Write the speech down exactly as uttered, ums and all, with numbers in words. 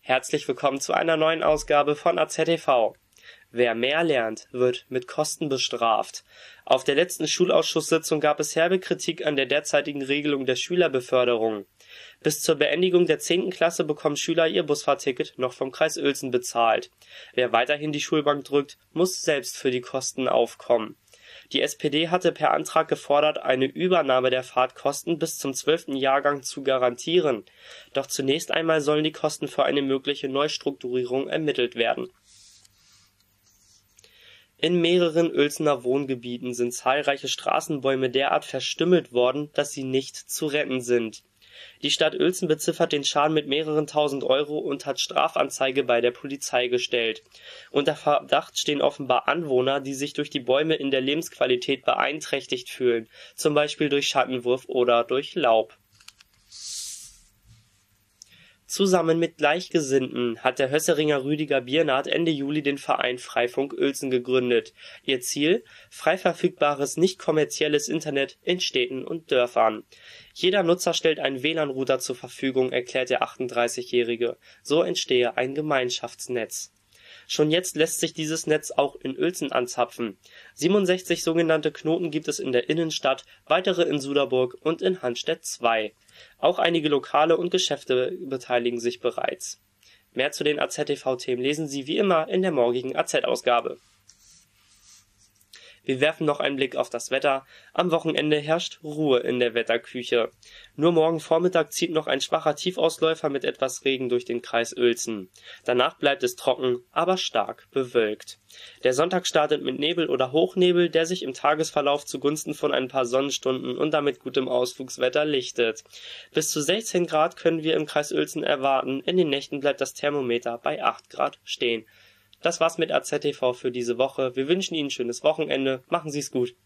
Herzlich willkommen zu einer neuen Ausgabe von A Z T V. Wer mehr lernt, wird mit Kosten bestraft. Auf der letzten Schulausschusssitzung gab es herbe Kritik an der derzeitigen Regelung der Schülerbeförderung. Bis zur Beendigung der zehnten Klasse bekommen Schüler ihr Busfahrticket noch vom Kreis Uelzen bezahlt. Wer weiterhin die Schulbank drückt, muss selbst für die Kosten aufkommen. Die S P D hatte per Antrag gefordert, eine Übernahme der Fahrtkosten bis zum zwölften Jahrgang zu garantieren. Doch zunächst einmal sollen die Kosten für eine mögliche Neustrukturierung ermittelt werden. In mehreren Uelzener Wohngebieten sind zahlreiche Straßenbäume derart verstümmelt worden, dass sie nicht zu retten sind. Die Stadt Uelzen beziffert den Schaden mit mehreren tausend Euro und hat Strafanzeige bei der Polizei gestellt. Unter Verdacht stehen offenbar Anwohner, die sich durch die Bäume in der Lebensqualität beeinträchtigt fühlen, zum Beispiel durch Schattenwurf oder durch Laub. Zusammen mit Gleichgesinnten hat der Hösseringer Rüdiger Biernat Ende Juli den Verein Freifunk Uelzen gegründet. Ihr Ziel? Frei verfügbares, nicht kommerzielles Internet in Städten und Dörfern. Jeder Nutzer stellt einen W L A N-Router zur Verfügung, erklärt der achtunddreißigjährige. So entstehe ein Gemeinschaftsnetz. Schon jetzt lässt sich dieses Netz auch in Uelzen anzapfen. siebenundsechzig sogenannte Knoten gibt es in der Innenstadt, weitere in Suderburg und in Hanstedt zwei. Auch einige Lokale und Geschäfte beteiligen sich bereits. Mehr zu den A Z T V-Themen lesen Sie wie immer in der morgigen A Z-Ausgabe. Wir werfen noch einen Blick auf das Wetter. Am Wochenende herrscht Ruhe in der Wetterküche. Nur morgen Vormittag zieht noch ein schwacher Tiefausläufer mit etwas Regen durch den Kreis Uelzen. Danach bleibt es trocken, aber stark bewölkt. Der Sonntag startet mit Nebel oder Hochnebel, der sich im Tagesverlauf zugunsten von ein paar Sonnenstunden und damit gutem Ausflugswetter lichtet. Bis zu sechzehn Grad können wir im Kreis Uelzen erwarten. In den Nächten bleibt das Thermometer bei acht Grad stehen. Das war's mit A Z T V für diese Woche. Wir wünschen Ihnen ein schönes Wochenende. Machen Sie's gut.